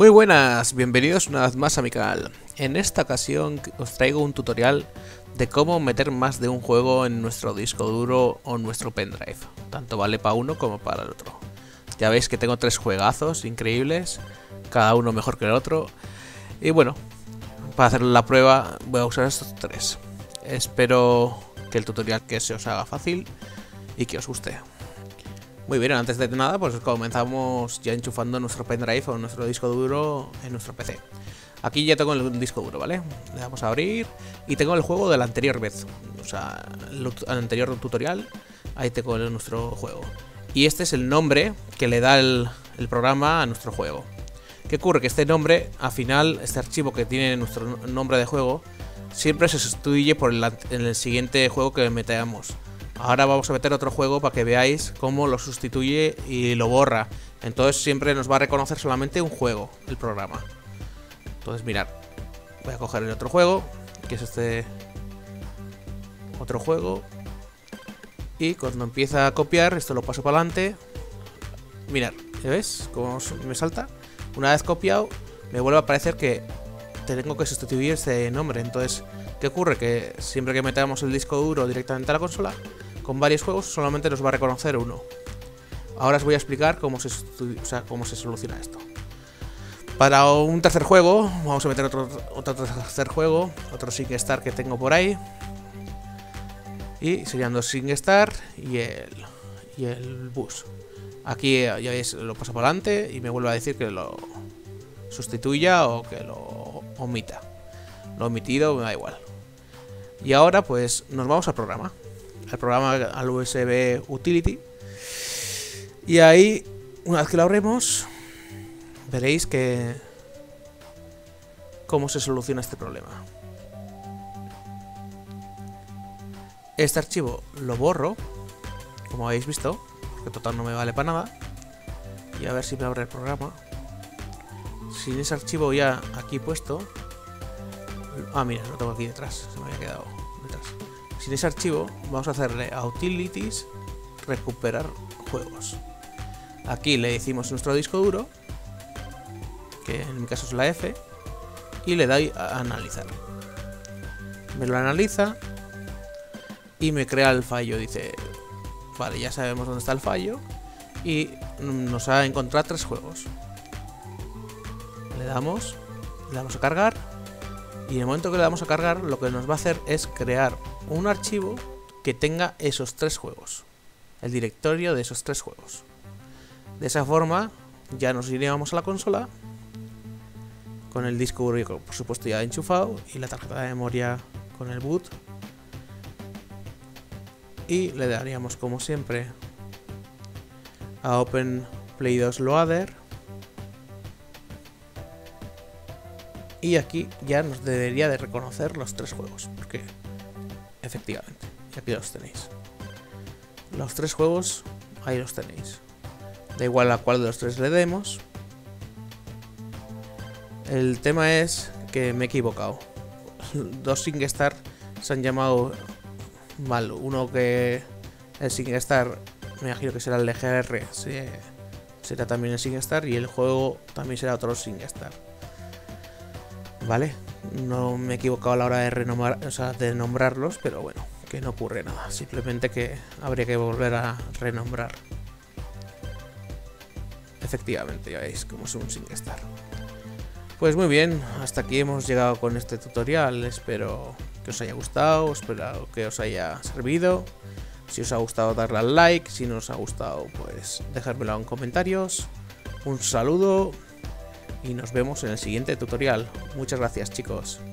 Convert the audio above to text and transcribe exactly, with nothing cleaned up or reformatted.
Muy buenas, bienvenidos una vez más a mi canal. En esta ocasión os traigo un tutorial de cómo meter más de un juego en nuestro disco duro o nuestro pendrive. Tanto vale para uno como para el otro. Ya veis que tengo tres juegazos increíbles, cada uno mejor que el otro. Y bueno, para hacer la prueba voy a usar estos tres. Espero que el tutorial que se os haga fácil y que os guste. Muy bien, antes de nada pues comenzamos ya enchufando nuestro pendrive o nuestro disco duro en nuestro P C. Aquí ya tengo el disco duro, ¿vale? Le damos a abrir y tengo el juego de la anterior vez. O sea, el anterior tutorial, ahí tengo nuestro juego. Y este es el nombre que le da el, el programa a nuestro juego. ¿Qué ocurre? Que este nombre, al final, este archivo que tiene nuestro nombre de juego, siempre se sustituye por el, en el siguiente juego que metamos. Ahora vamos a meter otro juego para que veáis cómo lo sustituye y lo borra. Entonces siempre nos va a reconocer solamente un juego, el programa. Entonces mirad, voy a coger el otro juego, que es este otro juego. Y cuando empieza a copiar, esto lo paso para adelante. Mirad, ¿ya ves cómo me salta? Una vez copiado, me vuelve a aparecer que tengo que sustituir este nombre. Entonces, ¿qué ocurre? Que siempre que metamos el disco duro directamente a la consola, con varios juegos solamente nos va a reconocer uno. Ahora os voy a explicar cómo se, o sea, cómo se soluciona esto. Para un tercer juego, vamos a meter otro, otro tercer juego, otro SingStar que tengo por ahí. Y serían dos SingStar y el, y el bus. Aquí ya veis, lo paso para adelante y me vuelve a decir que lo sustituya o que lo omita. Lo omitido me da igual. Y ahora pues nos vamos al programa. Al programa, al U S B Utility. Y ahí, una vez que lo abrimos, veréis que cómo se soluciona este problema. Este archivo lo borro, como habéis visto, porque total no me vale para nada. Y a ver si me abre el programa. Sin ese archivo ya aquí puesto. Ah, mira, lo tengo aquí detrás, se me había quedado detrás. Sin ese archivo vamos a hacerle a Utilities recuperar juegos. Aquí le decimos nuestro disco duro, que en mi caso es la F, y le doy a analizar. Me lo analiza y me crea el fallo. Dice, vale, ya sabemos dónde está el fallo y nos ha encontrado tres juegos. Le damos, le damos a cargar. Y en el momento que le damos a cargar, lo que nos va a hacer es crear un archivo que tenga esos tres juegos. El directorio de esos tres juegos. De esa forma, ya nos iríamos a la consola. Con el disco duro, por supuesto, ya enchufado. Y la tarjeta de memoria con el boot. Y le daríamos, como siempre, a Open Play dos Loader. Y aquí ya nos debería de reconocer los tres juegos, porque efectivamente, aquí los tenéis. Los tres juegos, ahí los tenéis. Da igual a cuál de los tres le demos. El tema es que me he equivocado. Dos SingStar se han llamado mal. Uno que el SingStar, me imagino que será el de G R, será también el SingStar, y el juego también será otro SingStar. Vale, no me he equivocado a la hora de renombrar, o sea, de nombrarlos, pero bueno, que no ocurre nada. Simplemente que habría que volver a renombrar. Efectivamente, ya veis cómo es un SingStar. Pues muy bien, hasta aquí hemos llegado con este tutorial. Espero que os haya gustado, espero que os haya servido. Si os ha gustado, darle al like. Si no os ha gustado, pues dejármelo en comentarios. Un saludo. Y nos vemos en el siguiente tutorial. Muchas gracias, chicos.